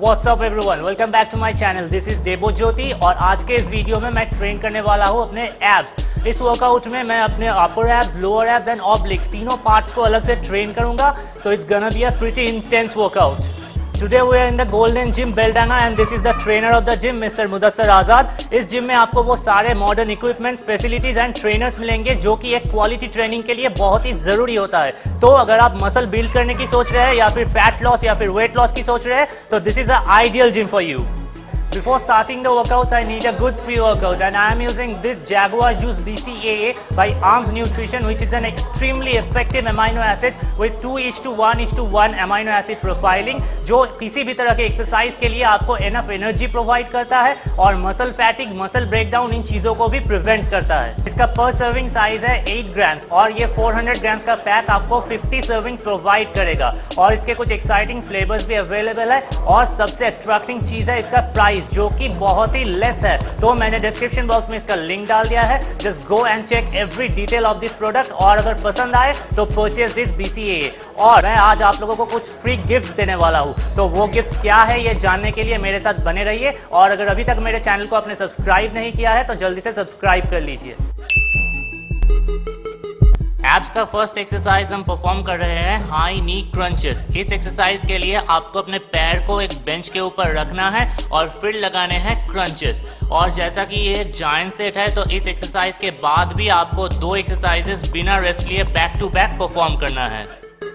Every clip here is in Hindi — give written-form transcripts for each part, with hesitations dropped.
What's up everyone? Welcome back to my channel. This is Debojyoti और आज के इस वीडियो में मैं ट्रेन करने वाला हूँ अपने एब्स। इस वर्कआउट में मैं अपने upper abs, lower abs and obliques तीनों पार्ट्स को अलग से ट्रेन करूंगा. So it's gonna be a pretty intense workout. Today we are in the Golden Gym Beldana and this is the trainer of the gym, Mr. Mudassar Azad. इस जिम में आपको वो सारे modern equipments, facilities and trainers मिलेंगे जो कि एक क्वालिटी ट्रेनिंग के लिए बहुत ही जरूरी होता है. तो अगर आप मसल बिल्ड करने की सोच रहे हैं या फिर फैट लॉस या फिर वेट लॉस की सोच रहे हैं तो this is the ideal gym for you. Before starting the workouts, I need a good pre-workout and I am using this Jaguar juice BCAA by Arms Nutrition, which is an extremely effective amino acid with 2:1:1 amino acid profiling, जो किसी भी तरह के एक्सरसाइज के लिए आपको enough energy प्रोवाइड करता है और मसल फैटिग, मसल ब्रेकडाउन इन चीजों को भी प्रिवेंट करता है. इसका पर सर्विंग साइज है 8 ग्राम्स और ये 400 ग्राम्स का पैक आपको 50 सर्विंग्स प्रोवाइड करेगा और इसके कुछ एक्साइटिंग फ्लेवर्स भी अवेलेबल है और सबसे अट्रैक्टिंग चीज है इसका प्राइस जो कि बहुत ही लेस है. तो मैंने डिस्क्रिप्शन बॉक्स में इसका लिंक डाल दिया है. Just go and check every detail of this product और अगर पसंद आए तो परचेज दिस BCAA. और मैं आज आप लोगों को कुछ फ्री गिफ्ट्स देने वाला हूं, तो वो गिफ्ट्स क्या है ये जानने के लिए मेरे साथ बने रहिए. और अगर अभी तक मेरे चैनल को आपने सब्सक्राइब नहीं किया है तो जल्दी से सब्सक्राइब कर लीजिए. एब्स का फर्स्ट एक्सरसाइज हम परफॉर्म कर रहे हैं हाई नी क्रंचेस. इस एक्सरसाइज के लिए आपको अपने पैर को एक बेंच के ऊपर रखना है और फिर लगाने हैं क्रंचेस. और जैसा कि ये एक जायंट सेट है तो इस एक्सरसाइज के बाद भी आपको 2 एक्सरसाइजेस बिना रेस्ट लिए बैक टू बैक परफॉर्म करना है.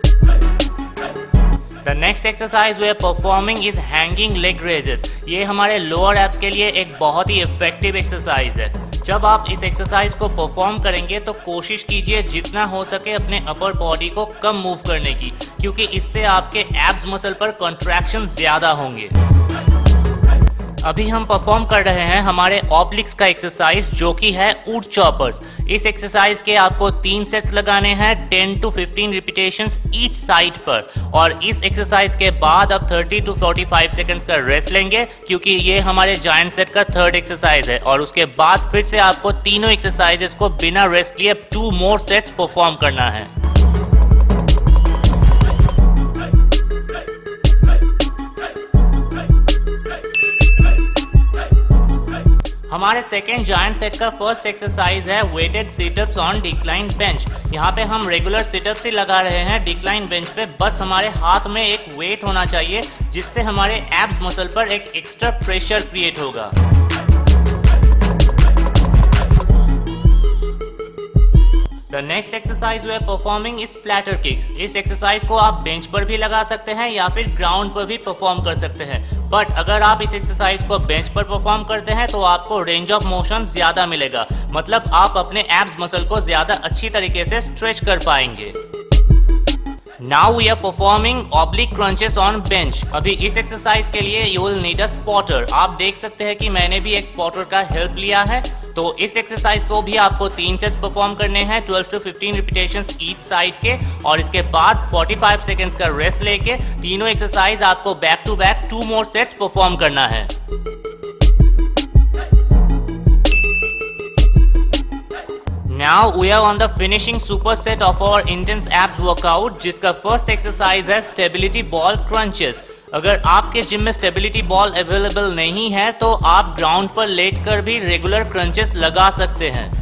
The next exercise we are performing is hanging leg raises. ये हमारे लोअर एब्स के लिए एक बहुत ही इफेक्टिव एक्सरसाइज है. जब आप इस एक्सरसाइज को परफॉर्म करेंगे तो कोशिश कीजिए जितना हो सके अपने अपर बॉडी को कम मूव करने की, क्योंकि इससे आपके एब्स मसल पर कॉन्ट्रैक्शन ज्यादा होंगे. अभी हम परफॉर्म कर रहे हैं हमारे ऑब्लिक्स का एक्सरसाइज जो कि है ऊट चॉपर्स. इस एक्सरसाइज के आपको 3 सेट्स लगाने हैं 10 to 15 रिपीटेशंस ईच साइड पर. और इस एक्सरसाइज के बाद आप 30 to 45 सेकंड्स का रेस्ट लेंगे क्योंकि ये हमारे जायंट सेट का 3rd एक्सरसाइज है. और उसके बाद फिर से आपको तीनों एक्सरसाइजेस को बिना रेस्ट लिए 2 मोर सेट्स परफॉर्म करना है. हमारे सेकेंड जायंट सेट का फर्स्ट एक्सरसाइज है weighted situps on decline bench. यहाँ पे हम रेगुलर सिटअप्स ही लगा रहे हैं डिक्लाइन बेंच पे. बस हमारे हाथ में एक वेट होना चाहिए जिससे हमारे एब्स मसल पर एक एक्स्ट्रा प्रेशर क्रिएट होगा. The next exercise we are performing is flatter kicks. इस एक्सरसाइज को आप बेंच पर भी लगा सकते हैं या फिर ग्राउंड पर भी परफॉर्म कर सकते हैं. बट अगर आप इस एक्सरसाइज को बेंच पर परफॉर्म करते हैं तो आपको रेंज ऑफ मोशन ज्यादा मिलेगा. मतलब आप अपने एब्स मसल को ज्यादा अच्छी तरीके से स्ट्रेच कर पाएंगे. Now we are performing oblique crunches on bench. अभी इस एक्सरसाइज के लिए you will need a spotter. आप देख सकते हैं कि मैंने भी एक स्पॉटर का हेल्प लिया है. तो इस एक्सरसाइज को भी आपको 3 सेट्स परफॉर्म करने हैं 12 to 15 रिपीटेशंस ईच साइड के. और इसके बाद 45 सेकेंड्स का रेस्ट लेके तीनों एक्सरसाइज आपको back to back 2 more sets perform करना है. Now we are on the finishing superset of our intense abs workout, जिसका फर्स्ट एक्सरसाइज है स्टेबिलिटी बॉल क्रंचेस. अगर आपके जिम में स्टेबिलिटी बॉल अवेलेबल नहीं है तो आप ग्राउंड पर लेटकर भी रेगुलर क्रंचेस लगा सकते हैं.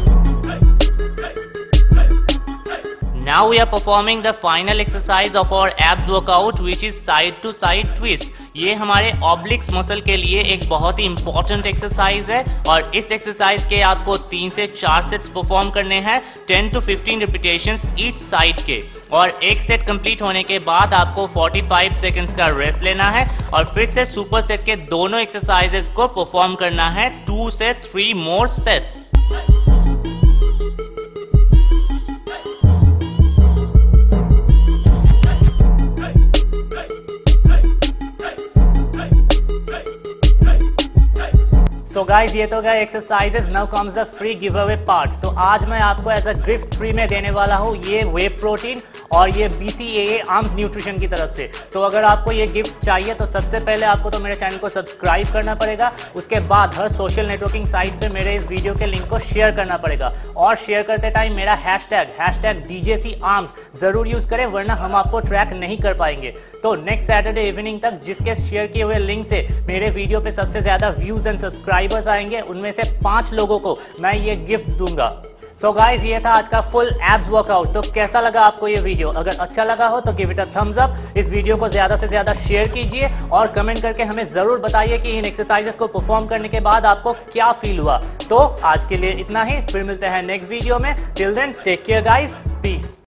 Now we are performing the final exercise of our abs workout, which is side to side twist. ये हमारे ऑब्लिक्स मसल के लिए एक बहुत ही इंपॉर्टेंट एक्सरसाइज है और इस एक्सरसाइज के आपको 3 से 4 सेट्स परफॉर्म करने हैं 10 to 15 रिपीटेशंस ईच साइड के. और एक सेट कंप्लीट होने के बाद आपको 45 सेकंड्स का रेस्ट लेना है और फिर से सुपर सेट के दोनों एक्सरसाइजेस को परफॉर्म करना है 2 से 3 मोर सेट्स. So guys, ये तो गया exercises. Now comes the free giveaway part. तो आज मैं आपको एज अ गिफ्ट फ्री में देने वाला हूँ ये वे प्रोटीन और ये BCAA आर्म्स न्यूट्रिशन की तरफ से। तो अगर आपको ये गिफ्ट चाहिए तो सबसे पहले आपको तो मेरे चैनल को सब्सक्राइब करना पड़ेगा, उसके बाद हर सोशल नेटवर्किंग साइट पे मेरे इस वीडियो के लिंक को शेयर करना पड़ेगा, और शेयर करते टाइम मेरा हैशटैग DJC आर्म्स जरूर यूज करें, वरना हम आपको ट्रैक नहीं कर पाएंगे। तो नेक्स्ट सैटरडे इवनिंग तक जिसके शेयर किए हुए लिंक से मेरे वीडियो पे सबसे ज्यादा व्यूज एंड सब्सक्राइबर्स आएंगे, उनमें से 5 लोगों को मैं ये गिफ्ट्स दूंगा। सो गाइज, ये था आज का फुल एब्स वर्कआउट। तो कैसा लगा आपको ये वीडियो? अगर अच्छा लगा हो तो give it a thumbs up. इस वीडियो को ज्यादा से ज्यादा शेयर कीजिए और कमेंट करके हमें जरूर बताइए कि इन एक्सरसाइजेस को परफॉर्म करने के बाद आपको क्या फील हुआ। तो आज के लिए इतना ही, फिर मिलते हैं नेक्स्ट वीडियो में। Till then take care guys, piece.